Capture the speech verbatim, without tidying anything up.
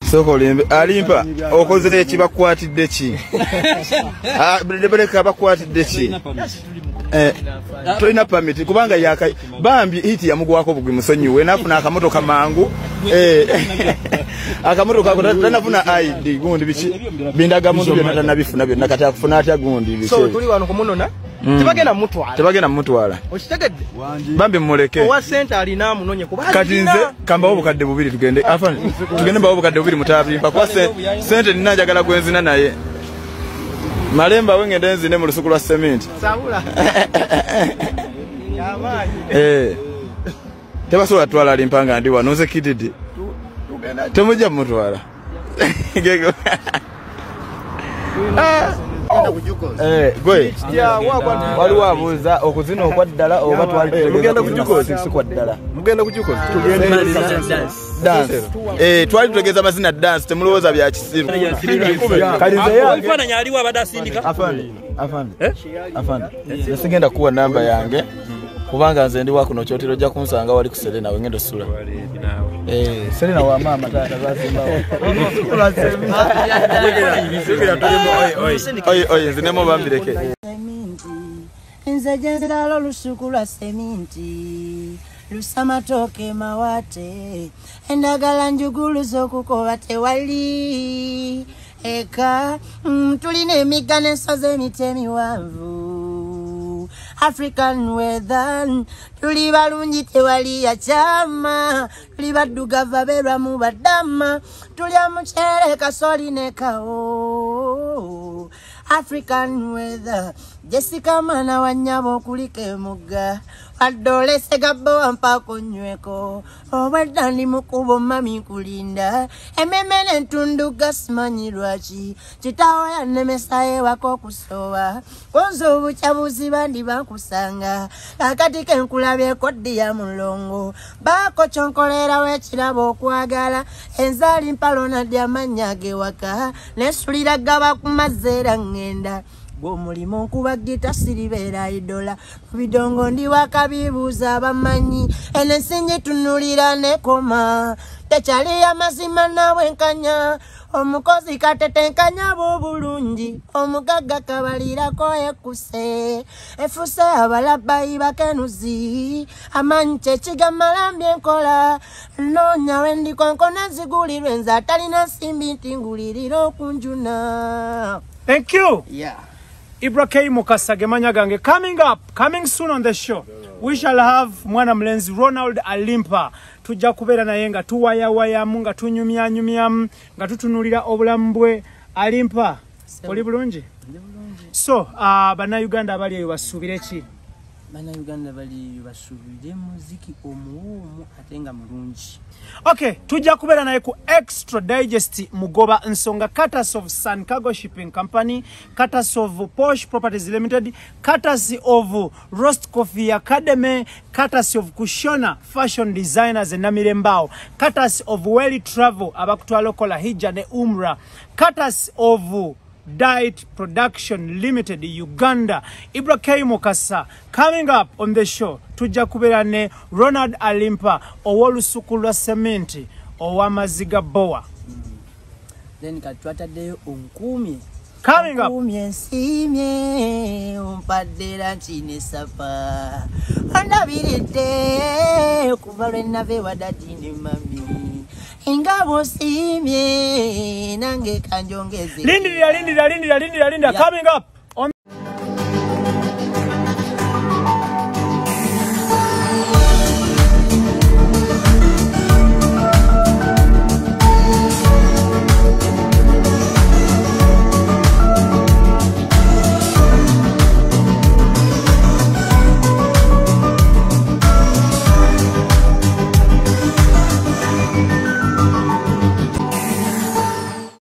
Soko limbe Alimpa okozere kibakwatidde ki? Ah bereka bakwatidde ki? Eh tulina permit kubanga yaka Bambi hiti yamugwako bugwi musonyiwe nafuna akamotoka mangu eh akamotoka katanafuna I D gundi bichi bindaga muntu byonna nabifuna byonna kati akufuna atya gundi bichi so tuli wano kumunona tebagenda mutwala tebagenda mutwala okitegedde Bambi muleke owa center alina munonye kuba kati nze kamba obukadde bubiri tugende afani tugende mba obukadde bubiri mutabirimpa kwa sente ninajagala gwenzina naye Malemba wengende nzine mu lusuku lwa cement sabula yamaji eh tebasola twala Alimpanga ndi wano nze kididi temujja mutwala gego eh gwe waliwo abuuza okuzina okwaddala oba twali mugenda kujukoza si kwaddala mugenda kujukoza tugende dance eh twali tutegeza mazina dance temulowooza bya kisiru kalize yange mfana nyaliwa abadasindika afande afande eh afande yasigenda kuwa namba yange kubanga nze ndi wakuno kyotero jja kunsanga wali ku Serena wengendo sula eh Serena wa mama tata bazimba oi oi zinemo bambireke nze jenzera lo lusuku lwa seminti lusamatoke mawate endagala njugulu zokukoba tewali eka mm, tulina emigga ensozi emitemi wanvu African weather tuli balungi tewali ya chama tuli baddugavu abeerwa mu badama tulya mukyere kasoli ne kawo African weather Jessica mana wanyabo kulike mugga adole segabo mpako nyweko obadani mukubo mami kulinda ememene ntunduga simanyi lwaki kitawo yanemesaye wako kusoba konzo buchabuzi bandi bakusanga akati kenkulabye kodi ya mulongo bako chonkolera wekirabo okwagala enzali mpalona dyamanyage waka nesulira gaba kumazera ngenda Bo mulimo kubagita siribera idola bidongo ndi wakabibuza bamanyi enesinye tunulira nekoma techali ya mazima nawe nkanya omukozi katetenkanya bobulungi omugaga kabalira ko ekuse efuse abalabayi bakenuzi amanche chigamalambye nkola nonya wendi konkona zigulirwe nza talina simbi ntinguliriro kunjuna. Thank you. Yeah. Ibrahim Mukasage Manyagange coming up, coming soon on the show. We shall have mwana mlenzi Ronald Alimpa. Tujja kubera naye nga tuwaya waya munga tunyumya nyumya nga tutunulira obulambwe Alimpa. Oli bulungi? So, uh, bana Uganda abali basubire ki? Bana Uganda bali basubire muziki omuumu atenga mulungi. Okay, tujja kubera naye ku extra digest mugoba nsonga courtesy of Sun Cargo Shipping Company, courtesy of Posh Properties Limited, courtesy of Roast Coffee Academy, courtesy of Kushona Fashion Designers and Namirembao, courtesy of Welly Travel abakutwala kola hija ne umra, courtesy of Diet Production Limited Uganda. Ibrahim Mukasa coming up on the show. Tujja kubera ne Ronald Alimpa Owa Olusuku lwa cement owa maziga boa. Then katwata de onkumye coming up onkumye simye umpadera chine sapa andabirite kubalwe nave wadatine mami ingabo simye nange kanjongeze Linda Linda Linda Linda Linda coming up